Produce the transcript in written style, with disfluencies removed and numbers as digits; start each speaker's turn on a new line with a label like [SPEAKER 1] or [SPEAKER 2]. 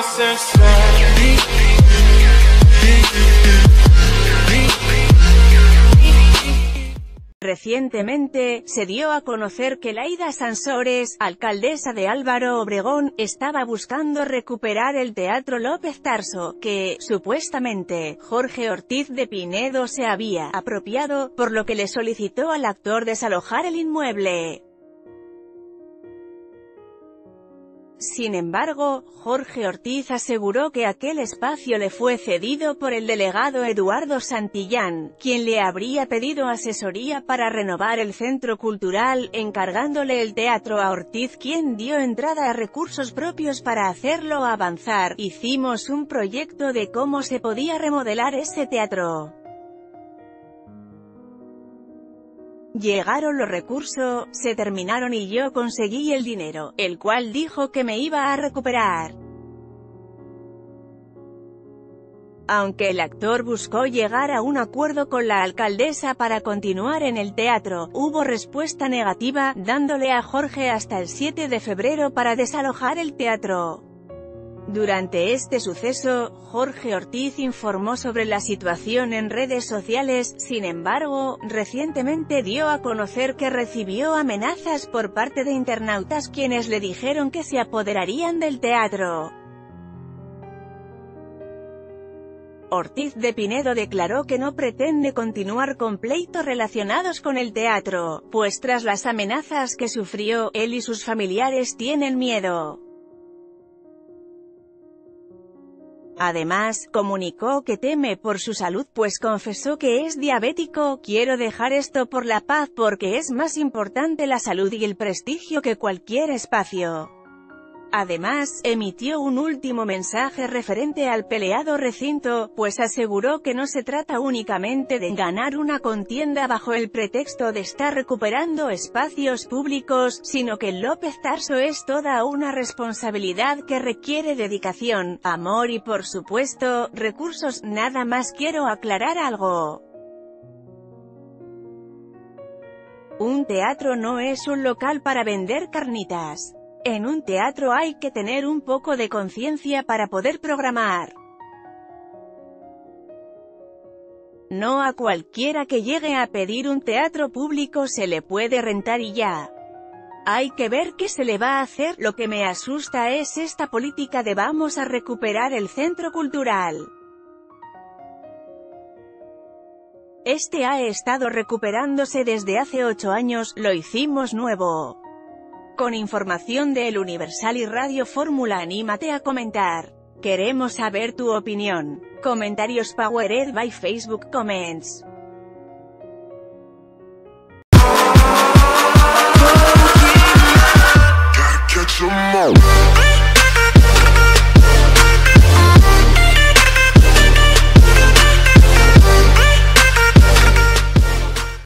[SPEAKER 1] Recientemente, se dio a conocer que Laida Sansores, alcaldesa de Álvaro Obregón, estaba buscando recuperar el Teatro López Tarso, que, supuestamente, Jorge Ortiz de Pinedo se había apropiado, por lo que le solicitó al actor desalojar el inmueble. Sin embargo, Jorge Ortiz aseguró que aquel espacio le fue cedido por el delegado Eduardo Santillán, quien le habría pedido asesoría para renovar el centro cultural, encargándole el teatro a Ortiz, quien dio entrada a recursos propios para hacerlo avanzar. Hicimos un proyecto de cómo se podía remodelar ese teatro. Llegaron los recursos, se terminaron y yo conseguí el dinero, el cual dijo que me iba a recuperar. Aunque el actor buscó llegar a un acuerdo con la alcaldesa para continuar en el teatro, hubo respuesta negativa, dándole a Jorge hasta el 7 de febrero para desalojar el teatro. Durante este suceso, Jorge Ortiz informó sobre la situación en redes sociales. Sin embargo, recientemente dio a conocer que recibió amenazas por parte de internautas quienes le dijeron que se apoderarían del teatro. Ortiz de Pinedo declaró que no pretende continuar con pleitos relacionados con el teatro, pues tras las amenazas que sufrió, él y sus familiares tienen miedo. Además, comunicó que teme por su salud pues confesó que es diabético. Quiero dejar esto por la paz porque es más importante la salud y el prestigio que cualquier espacio. Además, emitió un último mensaje referente al peleado recinto, pues aseguró que no se trata únicamente de ganar una contienda bajo el pretexto de estar recuperando espacios públicos, sino que López Tarso es toda una responsabilidad que requiere dedicación, amor y por supuesto, recursos. Nada más quiero aclarar algo. Un teatro no es un local para vender carnitas. En un teatro hay que tener un poco de conciencia para poder programar. No a cualquiera que llegue a pedir un teatro público se le puede rentar y ya. Hay que ver qué se le va a hacer. Lo que me asusta es esta política de vamos a recuperar el centro cultural. Este ha estado recuperándose desde hace 8 años, lo hicimos nuevo. Con información de El Universal y Radio Fórmula, anímate a comentar. Queremos saber tu opinión. Comentarios powered by Facebook Comments.